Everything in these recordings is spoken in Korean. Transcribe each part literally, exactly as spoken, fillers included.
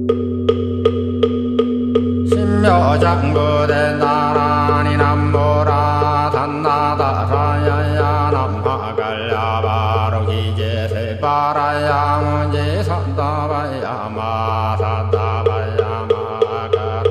신묘장구된 나란히 남모라 단나다 사야야 남하갈야 바로 기제세 바라야 문제 산다바야 마산다바야 마가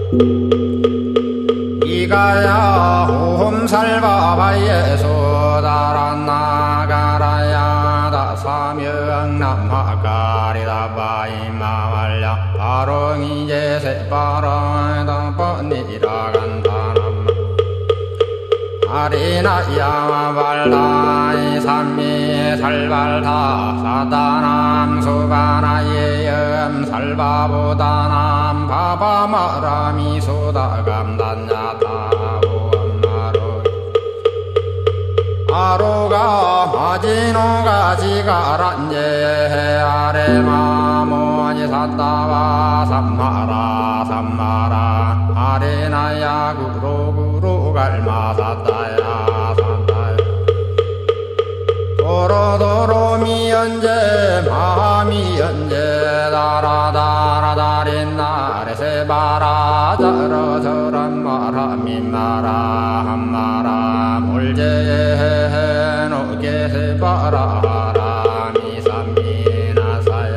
이가야 홈살바바예 소다란 나가라야 다사명 남하가리다 바이마말야 바로 이제세 바라다 뻔이라 간다남 아리나야 발다이 삼미 살발다 사다남 수바나예 염 살바보다남 바바마라미 소다감단야다 아로가 마지노가 지가란제 아레마모니 사다와 삼마라 삼마라 아레나야 구로구로 갈마사다야 사다야 도로도로 미연제 마미연제 다라다라다린 나레세 바라 저러저런 마라 민마라 한마라 몰제에 노게세 바라라 미삼미나사야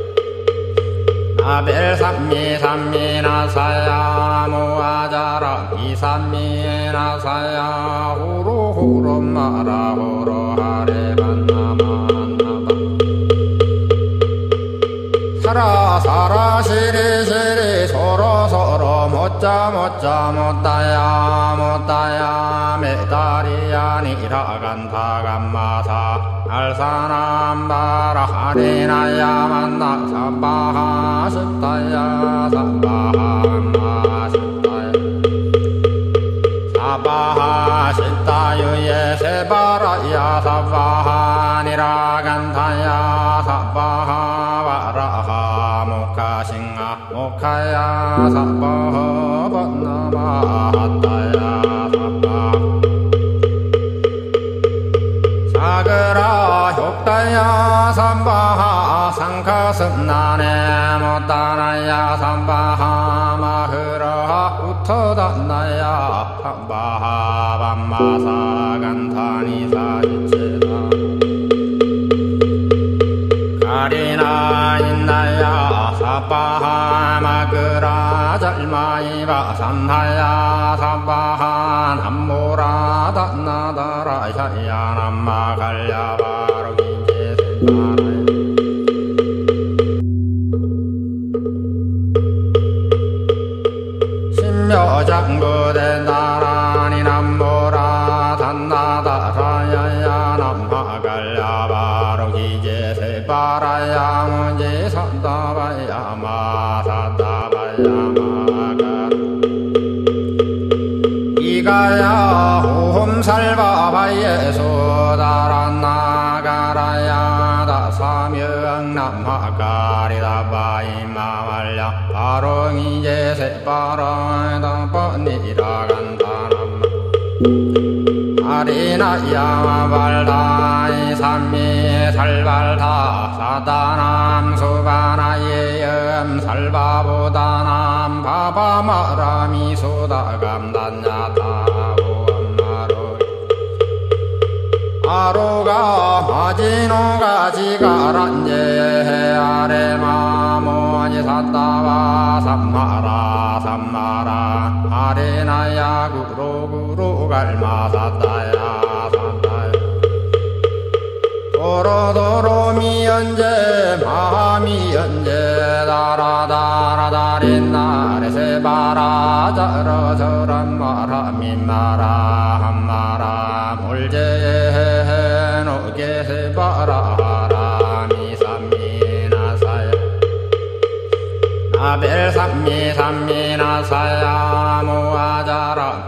나벨삼미 삼미나사야 모아자라 미삼미나사야 후루후루 마라 후루하레 만나만나바 사라 사라 시리 시리 서로 서로 못자 못자 못다야 못다야 메다리야 니라 간다 간마사 알사남바라 하리나야 만나 사바하 십다야 사바하 마십다야 사바하 십다유예 세바라야 사바하 니라 간다야 사바하 바라하 모카싱아 모카야 사바하 번나마하다야 사그라 효다야 삼바하 상카슴나네 못다나야 삼바하 마흐라 우터단나야 삼바하 밤마사 간타니 사이체다 가리나 인나야 사바하 마그라 잘마이바 산하야 사바하 남모라 단나다라 샤야 남마갈야 바로 긴제세바라야 신묘장구된 나란히 남모라 단나다 사야야 남마갈야 바로 기제세 바라야 문제 산다바야 마산다바야 마가 이가야 홈살바바예 소다란 나가라야 다사명 남하가리다 바이마말야 바로 이제세 바라다 뻔이라 간다남 아리나야 발다이 삼미 살발다 사다남 수바나예 염 살바보다남 바바마라미 소다감단야다 보암마로 아로가 마지노가 지가란제 아레마모니 사다와 삼마라 삼마라 아레나야 구로구로 갈마사다야 사다야 도로도로 미연제 마미연제 다라다라다린 나레세 바라 저러저런 마라 민마라 한마라 몰제에 노게세 바라라 미삼미나사야 나벨삼미 삼미나사야 모아자라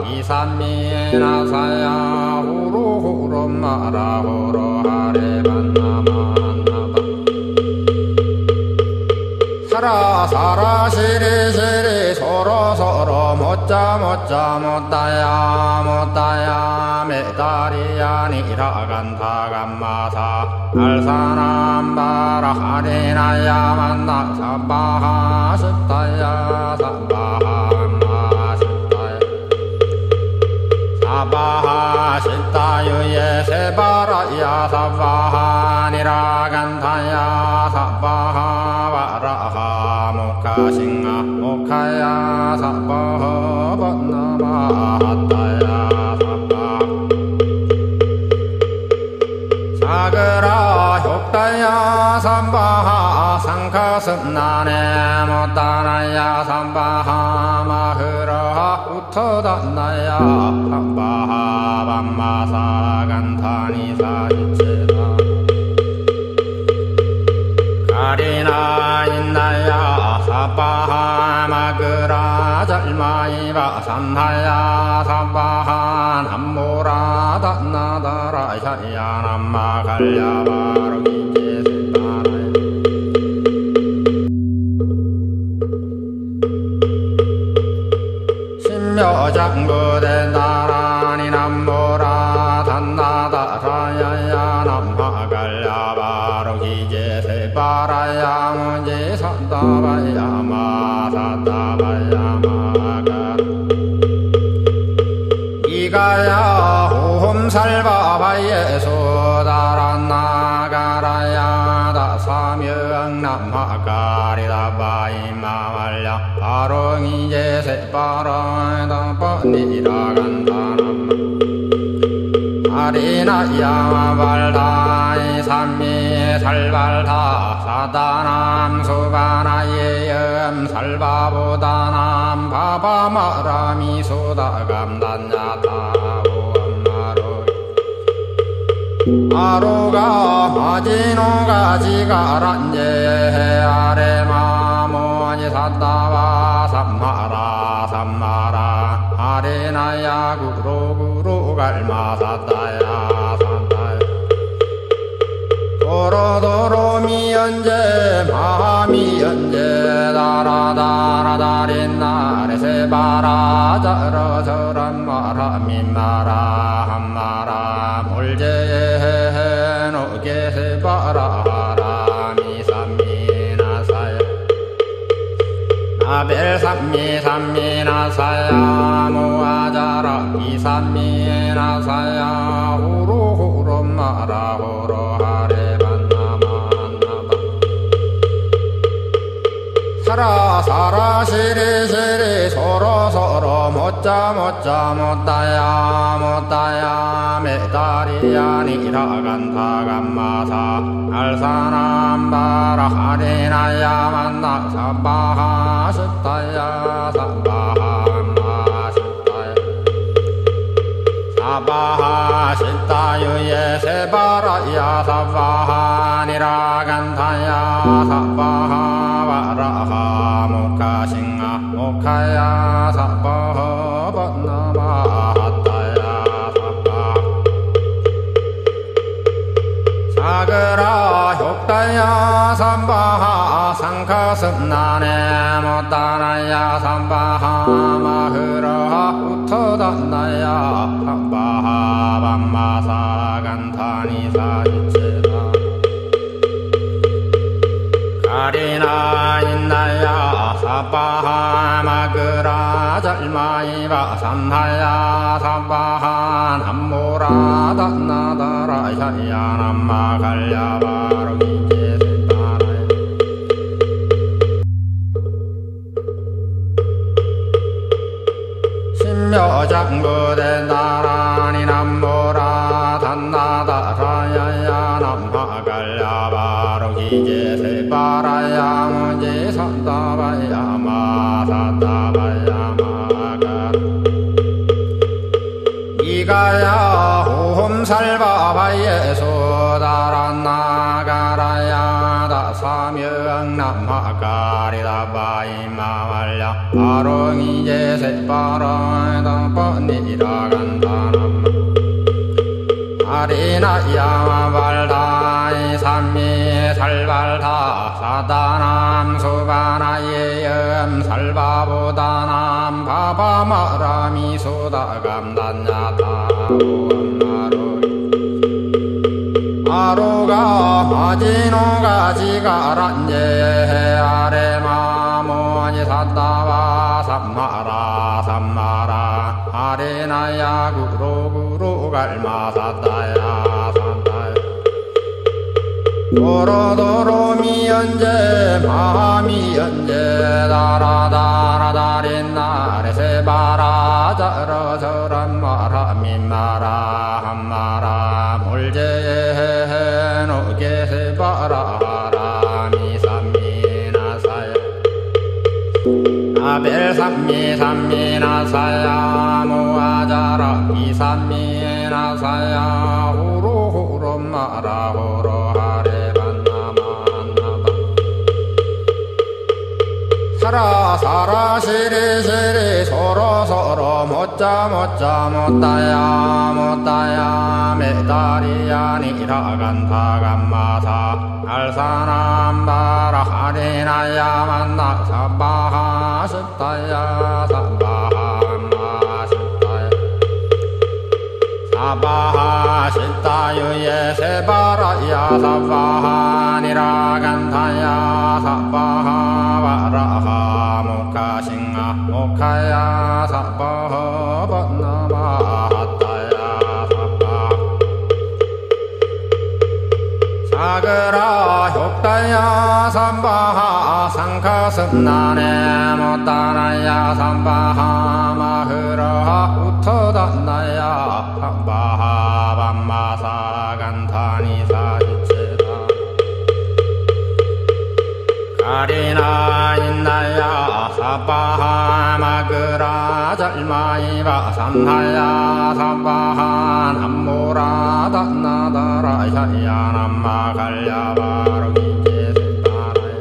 미삼미나사야 후루후루 마라 후루하레 만나만나바 사라 사라 시리 시리 서로 서로 못자 못자 못다야 못다야 메다리야 니라 간다 간마사 알사남 바라 하리나야 만나 사바하 십다야 사바하 마십다야 사바하 십다유예 세바라야 사바하 니라간타야 사바하 바라하 모카싱아 모카야 사바하 번나마하다야 사그라 효다야 삼바하 상카슴나네 못다나야 삼바하 마흐라 우터다나야 삼바하 밤마사 간타니 사지체다 가리나 인나야 사바하 마그라 잘마이바 산하야 사바하 남모라 다나다라 샤야 남마 갈야바로 기제세바라야 신묘장구대 나라니 남모라 단나다라야야 남마 갈야바로 기제세바라야 문제 산다바야 마사다바야 마가 이가야 홈살바바예 소다란나가라야 다사명남하가리다바이마말야 바롱이제세바라다 뻔이라간다남 아리나야 발다이 삼미 살발다 사다남 수바나예염 살바보다남 바바마라미 소다감단야타 아로가 마지노가 지가란제 아레마모니 사다와 삼마라 삼마라 아레나야 구로구로 갈마사다야 사다야 도로도로 미연제 마미연제 다라다라다린나레 세바라 자라저란 마라 민마라 한마라 몰제 노게 세바라 미삼미나사야 나벨삼미 삼미나사야 모아자라 이삼미나사야 후루후루 마라 후루하레 만나만나바 사라 사라 시리 시리 서로 서로 못자 못자 못다야 못다야 메다리야 니라간타 감마사 알사남 바라 하리나야 만나 사바하 십다야 사바하 마십다야 사바하 십다유예 세바라야 사바하 니라간타야 사바하 바라하 모카싱아 모카야 사바하 번나마하다야 사바하 사그라 효다야 삼바하 상카슴나네 못다나야 삼바하 마흐라 우터다나야 삼바하 밤마사 간타니 사지체다 가리나 인나야 사바하 마그라 잘마이바 산하야 사바하 남모라 다나다라 샤야 남마 갈야바로 기제세바라야 신묘장구대 나라니 남모라 단나다라야야 남마 갈야바로 기제세바라야 문제 산다바야 마사다바야 마가 이가야 홈살바바예 소다란나가라야 다사명남하가리다바이마말야 바롱이제세바라다 뻔이라간다남 아리나야 발다이 삼미 살발다 사다남 수바나예염 살바보다남 바바마라미 소다감단야타 오암마로 아로가 마지노가 지가란제 아레마모니 사다와 삼마라 삼마라 아레나야 구로구로 갈마 사다야 사다야 도로도로 미연제 마미연제 다라다라다린나레 세바라 자라저란 마라 민마라 한마라 몰제에 노게 세바라 미삼미나사야 아벨삼미 삼미나사야 모아자라 미삼미나사야 후로후로 마라 후로 사라 사라 시리 시리 서로 서로 못자 못자 못다야 못다야 메다리야 니라간다 간마사 알사남바라 하리나야 만나 사바하 십다야 사바하 마십다야 사바하 십다유예 세바라야 사바하 니라간다야 사바하 와라하 모카싱아 모카야 사바하 반나마하타야 사바 사그라 효다야 삼바하 상카슴나네 못다나야 삼바하 마흐라 우터단나야 삼바하 반마사 간타니사 가리나 인나야 사바하 마그라 잘마이바 산하야 사바하 남모라 단나다라 샤야 남마 갈야바로 기제 세바라야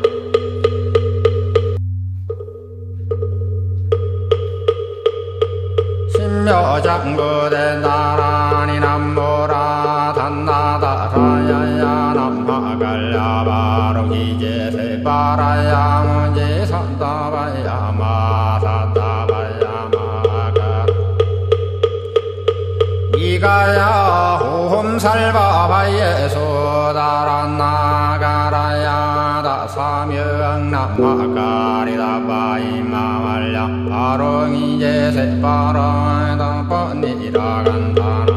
신묘장구대 나라니 남모라 단나다라야야 남마 갈야바로 기제 세바라야 문제 산다바야 마사다바야 마가 이가야 호홈살바바예 소다란나가라야 다사명 남마가리다바이 마말야 바로 이제 세바라야 뻔이라간다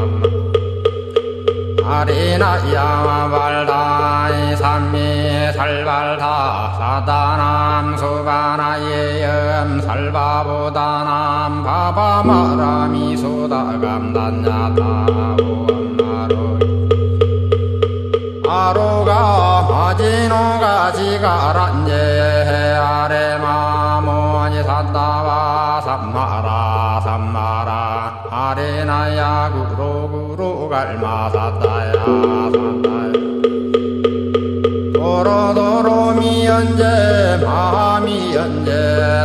아리나야 발다이 삼미 살발다 사다남 수바나예염 살바보다남 바바마라미 소다감단야다오 엄마로 아로가 마지노가 지가란제 아레마모니 사다와 삼마라 삼마라 아레나야 구로구로 갈마 사다야 사다야 도로도로 미연제 마미연제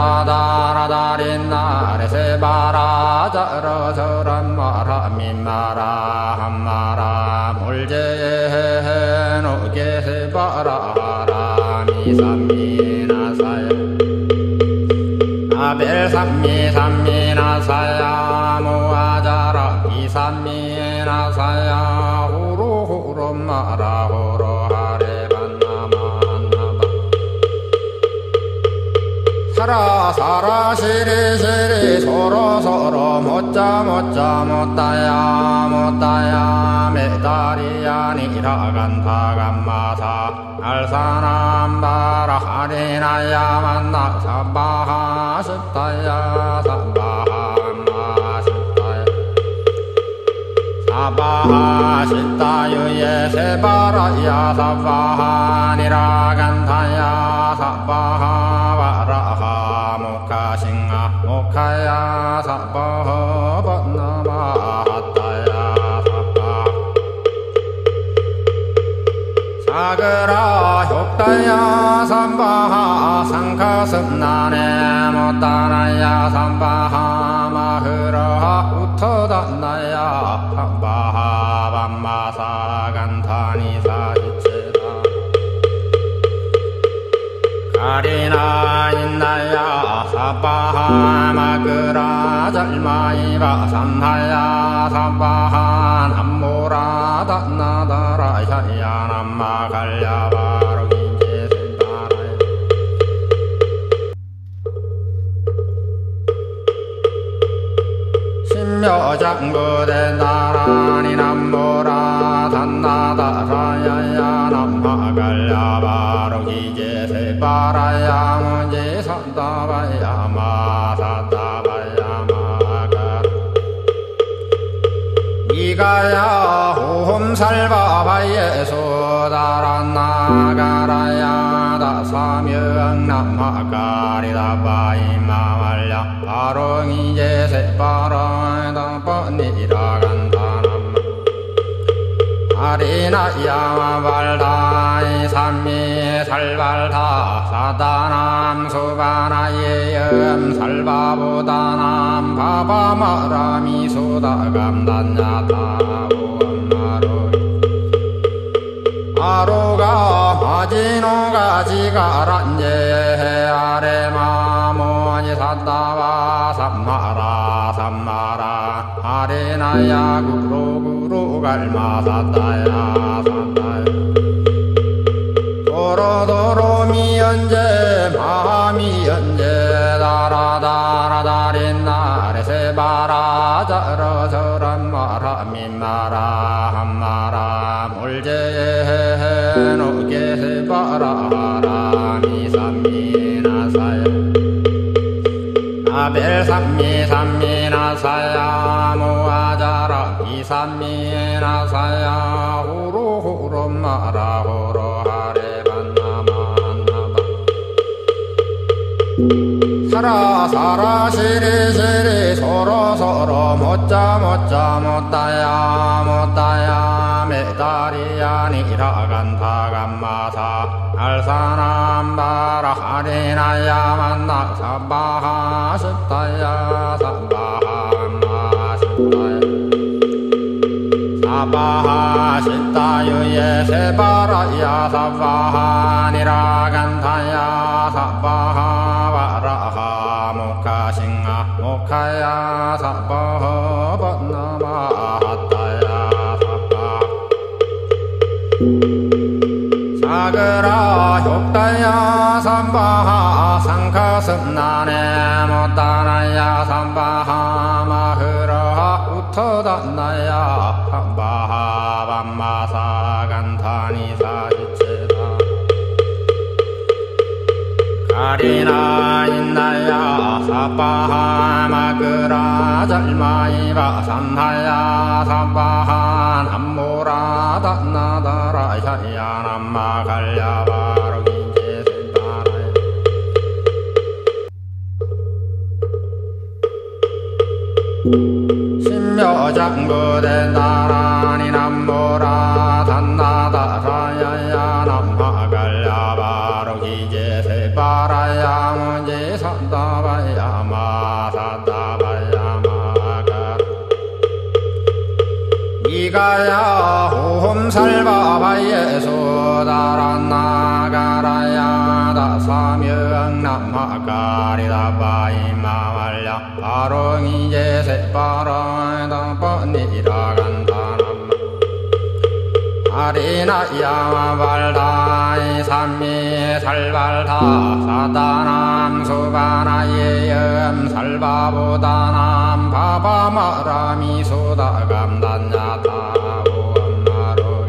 다라다라다린나레 세바라 자라저란 마라 민마라 한마라 몰제에 노게 세바라 미삼미나사야 아벨삼미 삼미나사야 모아자라 미삼미나사야 후로후로 마라 후로 사라 사라 시리 시리 서로 서로 못자 못자 못다야 못다야 메다리야 니라간다 간마사 알사남바라 하리나야 만나 사바하 십다야 사바하 마십다야 사바하 십다유예 세바라야 사바하 니라간다야 사바하 모카싱아 모카야 사바하 반나마하타야 사바 사그라 효다야 삼바하 상카슴나네 못다나야 삼바하 마흐라 우터단나야 삼바하 반마사 간타니사 가리나 인나야 사바하 마그라 잘마이바 산하야 사바하 남모라 단나다라 신묘장구된 나라니 남모라 산나다사야야 남마갈야바로 기제세바라야 문제 산다바야 마산다바야 마가 이가야 홈살바바예 소다란나가라야 다사명 남마가리다바이마말야 바롱이제세바라다 뻔이라간다남 아리나야 발다이 삼미 살발다 사다남 수바나예염 살바보다남 바바마라미 소다감단야다보엄마로 아로가 마지노가 지가란제 아레마모니 산다와 삼마라 삼마라 아레나야 구로구로 갈마산다야 산다야 도로도로미연제 마미연제 다라다라다린나레세바라 자라저란마라 민마라 한마라 몰제에 노게세바라 미삼미나사야 아벨삼미 삼미나사야 모아자라 이삼미나사야 후루후루마라 후루하레반나만나바 사라 사라 시리 시리 서로 서로 못자 못자 못다야 못다야 메다리야 니라간다 감마사 알사남바라 하리나야 만나 사바하 십다야 사바하 마십다야 사바하 십다유예 세바라야 사바하 니라간다야 사바하 바라하 모카싱아 모카야 사바하 번나마하다야 사바 사그라 효다야 삼바하 상카승나네 못다나야 삼바하 마흐라 우터다나야 삼바하 밤마사 간타니사 지체다 가리나 인나야 사바하 마그라 잘마이바 산하야 삼바하 남모라 다나다라야야 남마갈야바로 기제세바라야 신묘장구된 나라니 남모라 단나다라야야 남마갈야바로 기제세바라야 문제 산다바야 마산다바야 마가 이가야 홈살바바예 소다란나가라야 다사명 남마가리다바이마말야 바롱이제세바라다 뻔이라간다남 아리나야 발다이 삼미 살발다 사다남 수바나예염 살바보다남 바바마라미 소다감단야다보엄마로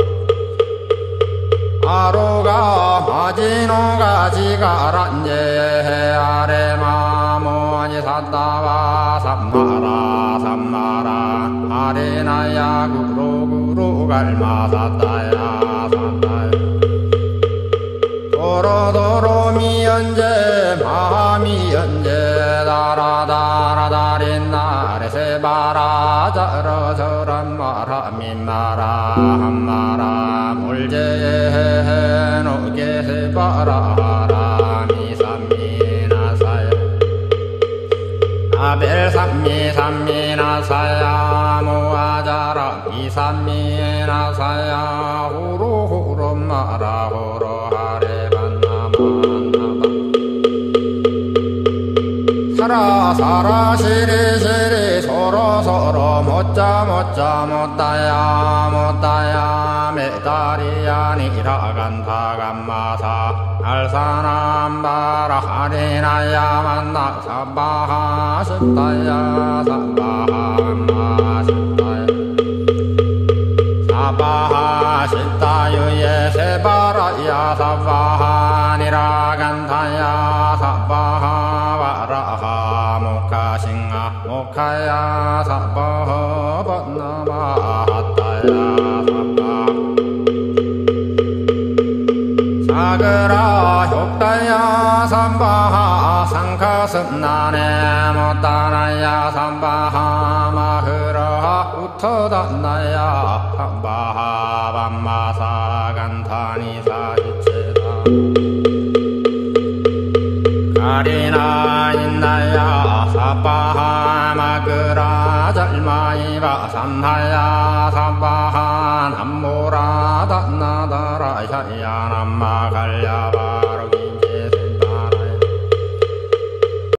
아로가 마지노가 지가란제 아레마모니 산다와 삼마라 삼마라 아레나야 구로구로 갈마산다야 산다야 도로도로미연제 마미연제 다라다라다린나레세바라 자라저란마라 민마라 한마라 몰제에 노게세바라 미삼미나사야 아벨삼미 삼미나사야 모아자라 이삼미나사야 후루후루마라 후루하레반나만나바 사라 사라 시리 시리 서로 서로 못자 못자 못다야 못다야 메다리야 니라간다 감마사 알사남바라 하리나야 만나 사바하 십다야 사바하 마십다야 니라간타야 사바하 와라하 모카싱아 모카야 사바하 번나마하타야 사바 사그라 효다야 삼바하 상카슴나네 못다나야 삼바하 마흐라 우터다나야